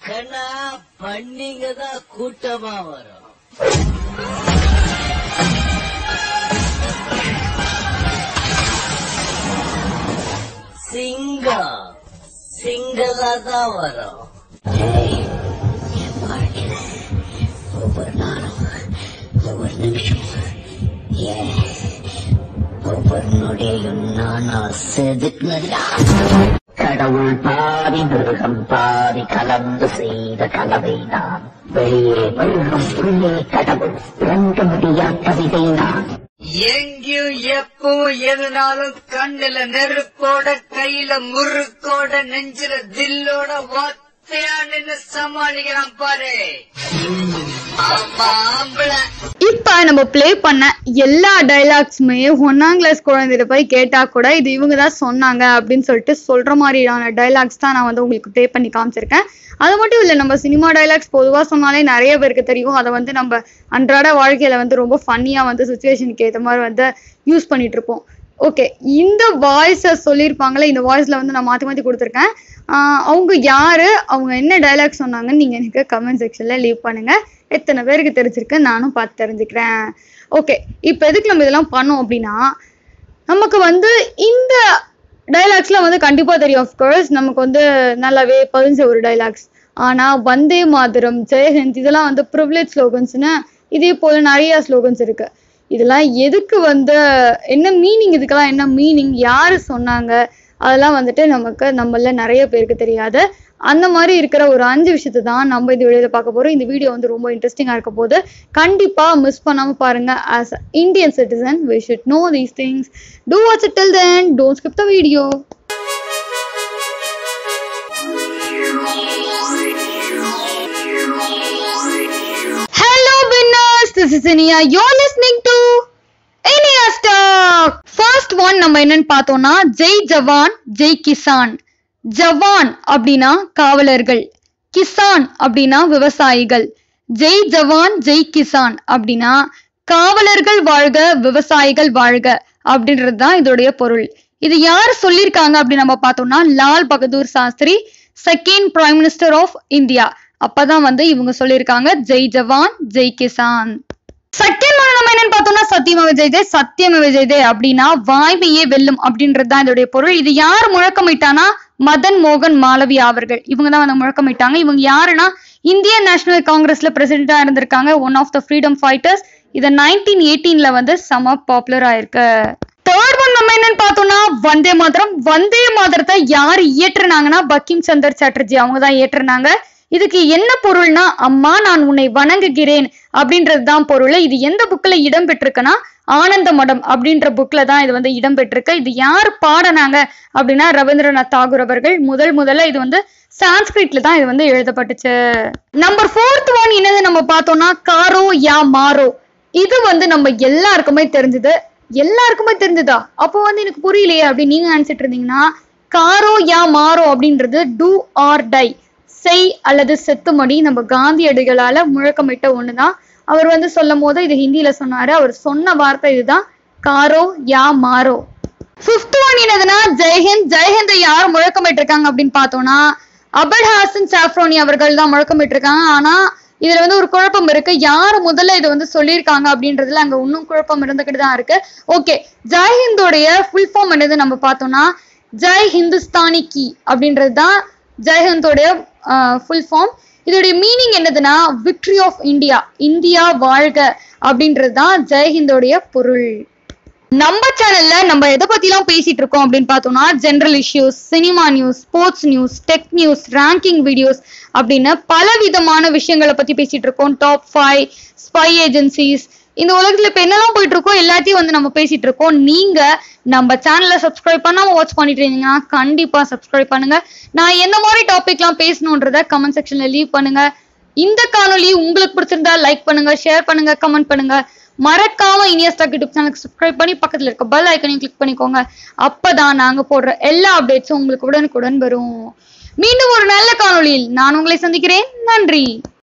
கண்ணா பண்ணிங்க தான் கூட்டமா வரும். சிங்களா தான் வரும். ஒவ்வொரு நாளும் ஒவ்வொரு நிமிஷம் ஒவ்வொரு நொடியும் நானா செதுக்குனதா. கடவுள் பாதி மிருகம் பாதி கலந்து செய்த கலவை நான். வெளியே மிருகம் உள்ளே கடவுள் இறங்க முடியாத கவிதை நான். எங்கேயும் எப்பவும் எதுனாலும் கண்ணுல நெருப்போட கையில முறுக்கோட நெஞ்சில தில்லோட வார்த்தையா நின்னு சமாளிக்கிறான் பாரு. இப்ப நம்ம பிளே பண்ண எல்லா டைலாக்ஸுமே 1ஆம் கிளாஸ் குழந்தைகிட்ட போய் கேட்டா கூட இது இவங்கதான் சொன்னாங்க அப்படின்னு சொல்லிட்டு சொல்ற மாதிரியான டைலாக்ஸ் தான் நான் வந்து உங்களுக்கு பிளே பண்ணி காமிச்சிருக்கேன். அது மட்டும் இல்ல, நம்ம சினிமா டைலாக்ஸ் பொதுவா சொன்னாலே நிறைய பேருக்கு தெரியும். அதை வந்து நம்ம அன்றாட வாழ்க்கையில வந்து ரொம்ப ஃபன்னியா வந்து சுச்சுவேஷனுக்கு ஏற்ற மாதிரி வந்து யூஸ் பண்ணிட்டு இருப்போம். ஓகே, இந்த வாய்ஸ சொல்லியிருப்பாங்களே, இந்த வாய்ஸ்ல வந்து நான் மாத்தி மாத்தி கொடுத்துருக்கேன். அவங்க யாரு, அவங்க என்ன டைலாக் சொன்னாங்கன்னு நீங்க எனக்கு கமெண்ட் செக்ஷன்ல லீவ் பண்ணுங்க. எத்தனை பேருக்கு தெரிஞ்சிருக்கு நானும் பார்த்து தெரிஞ்சுக்கிறேன். ஓகே, இப்போ எதுக்கு நம்ம இதெல்லாம் பண்ணோம் அப்படின்னா, நமக்கு வந்து இந்த டைலாக்ஸ்லாம் வந்து கண்டிப்பா தெரியும். ஆஃப்கோர்ஸ் நமக்கு வந்து நல்லாவே பதிஞ்ச ஒரு டைலாக்ஸ். ஆனா வந்தே மாதரம், ஜெயஹிந்த் இதெல்லாம் வந்து ப்ரிவிலேஜ் ஸ்லோகன்ஸ்னு இதே போல நிறைய ஸ்லோகன்ஸ் இருக்கு. இதெல்லாம் எதுக்கு வந்து என்ன மீனிங், இதுக்கெல்லாம் என்ன மீனிங், யாரு சொன்னாங்க, அதெல்லாம் வந்துட்டு நம்மள நிறைய பேருக்கு தெரியாது. அந்த மாதிரி இருக்கிற ஒரு 5 விஷயத்தை தான் நம்ம இந்த வீடியோல பார்க்க போறோம். இந்த வீடியோ வந்து ரொம்ப இன்ட்ரெஸ்டிங்கா இருக்க போது, கண்டிப்பா மிஸ் பண்ணாம பாருங்க. As Indian citizen we should know these things. Do watch it till then, don't skip the video. Hello winners, this is Inia. You're listening to Inia's Talk. First one நம்ம என்னன்னு பார்த்தோம்னா, ஜெய் ஜவான் ஜெய் கிசான். ஜவான் அப்படின்னா காவலர்கள், கிசான் அப்படின்னா விவசாயிகள். ஜெய் ஜவான் ஜெய் கிசான் அப்படின்னா காவலர்கள் வாழ்க விவசாயிகள் வாழ்க அப்படின்றது தான் இதோடைய பொருள். இது யார் சொல்லியிருக்காங்க அப்படின்னு நம்ம பார்த்தோம்னா, Lal Bahadur Shastri, second prime minister of India. அப்பதான் வந்து இவங்க சொல்லியிருக்காங்க ஜெய் ஜவான் ஜெய் கிசான். செகண்ட் ஒன் நம்ம என்னன்னு பார்த்தோம்னா, சத்தியம விஜய் ஜெய் சத்தியம விஜய் ஜெய் அப்படின்னா வாய்மையே வெல்லும் அப்படின்றது தான் இதோடைய பொருள். இது யார் முழக்கமிட்டானா, மதன் மோகன் மாளவியா அவர்கள். இவங்க தான் வந்து முழக்கமிட்டாங்க. இவங்க யாருன்னா, இந்தியன் நேஷனல் காங்கிரஸ்ல பிரசிடென்டா இருந்திருக்காங்க, one of the freedom fighters. இத 1918ல வந்து செம பாப்புலர் ஆயிருக்கு. தேர்ட் ஒன் நம்ம என்னன்னு பார்த்தோம்னா, வந்தே மாதரம். வந்தே மாதரத்தை யார் இயற்றுனாங்கன்னா, பங்கிம் சந்தர் சாட்டர்ஜி அவங்க தான் இயற்றுனாங்க. இதுக்கு என்ன பொருள்னா, அம்மா நான் உன்னை வணங்குகிறேன் அப்படின்றது தான் பொருள். இது எந்த புக்ல இடம் பெற்றிருக்குன்னா, ஆனந்த மடம் அப்படின்ற புக்ல தான் இது வந்து இடம் பெற்றிருக்கு. இது யார் பாடினாங்க அப்படின்னா, ரவீந்திரநாத் தாகூர் அவர்கள். முதல்ல இது வந்து சான்ஸ்கிரிட்ல தான் இது வந்து எழுதப்பட்டுச்சு. நம்பர் 4th ஒன் என்னது நம்ம பார்த்தோம்னா, காரோ யா மாரோ. இது வந்து நம்ம எல்லாருக்குமே தெரிஞ்சது. எல்லாருக்குமே தெரிஞ்சதா? அப்போ வந்து எனக்கு புரியலையே அப்படின்னு நீங்க நினைச்சிட்டு இருந்தீங்கன்னா, காரோ யா மாரோ அப்படின்றது டூ ஆர் டை, செய் அல்லது செத்துமடி. நம்ம காந்தியடிகளால முழக்கமிட்ட ஒண்ணுதான். அவர் வந்து சொல்லும் போது இது ஹிந்தியில சொன்னாரு. அவர் சொன்ன வார்த்தை இதுதான், காரோ யா மாரோ. 5th ஒன் என்னதுன்னா, ஜெய்ஹிந்த். ஜெய்ஹிந்தை யார் முழக்கமிட்டு இருக்காங்க அப்படின்னு பார்த்தோம்னா, அபுல் ஹாசன் சாஃப்ரோனி அவர்கள் தான் முழக்கமிட்டு இருக்காங்க. ஆனா இதுல வந்து ஒரு குழப்பம் இருக்கு. யாரு முதல்ல இதை வந்து சொல்லியிருக்காங்க அப்படின்றதுல அங்க இன்னும் குழப்பம் இருந்துகிட்டு தான் இருக்கு. ஓகே, ஜெய்ஹிந்தோடைய ஃபுல் ஃபார்ம் என்னது நம்ம பார்த்தோம்னா, ஜெய் ஹிந்துஸ்தானி கி அப்படின்றது தான் ஜெய்ஹிந்தோடைய ஃபுல் ஃபார்ம். இதோடைய மீனிங் என்னதுன்னா, விக்டரி ஆஃப் இந்தியா, இந்தியா வாழ்க அப்படின்றது தான் ஜெய்ஹிந்தோடைய பொருள். நம்ம சேனல்ல நம்ம எதை பத்தி எல்லாம் பேசிட்டு இருக்கோம் அப்படின்னு பார்த்தோம்னா, general issues, cinema news, sports news, tech news, ranking videos அப்படின்னு பல விதமான விஷயங்களை பத்தி பேசிட்டு இருக்கோம். டாப் 5, ஸ்பை ஏஜென்சிஸ், இந்த உலகத்துல இப்ப என்னெல்லாம் போயிட்டு இருக்கோம் எல்லாத்தையும் வந்து நம்ம பேசிட்டு இருக்கோம். நீங்க நம்ம சேனலை சப்ஸ்கிரைப் பண்ணாம வாட்ச் பண்ணிட்டு இருந்தீங்கன்னா கண்டிப்பா சப்ஸ்கிரைப் பண்ணுங்க. நான் எந்த மாதிரி டாபிக் எல்லாம் பேசணும்ன்றத கமெண்ட் செக்ஷன்ல லீவ் பண்ணுங்க. இந்த காணொலி உங்களுக்கு பிடிச்சிருந்தா லைக் பண்ணுங்க, ஷேர் பண்ணுங்க, கமெண்ட் பண்ணுங்க. மறக்காம இனியாஸ் டாக் யூடியூப் சேனலுக்கு சப்ஸ்கிரைப் பண்ணி பக்கத்துல இருக்க பெல் ஐக்கனையும் கிளிக் பண்ணிக்கோங்க. அப்பதான் நாங்க போடுற எல்லா அப்டேட்ஸும் உங்களுக்கு உடனுக்குடன் வரும். மீண்டும் ஒரு நல்ல காணொலியில் நான் உங்களை சந்திக்கிறேன். நன்றி.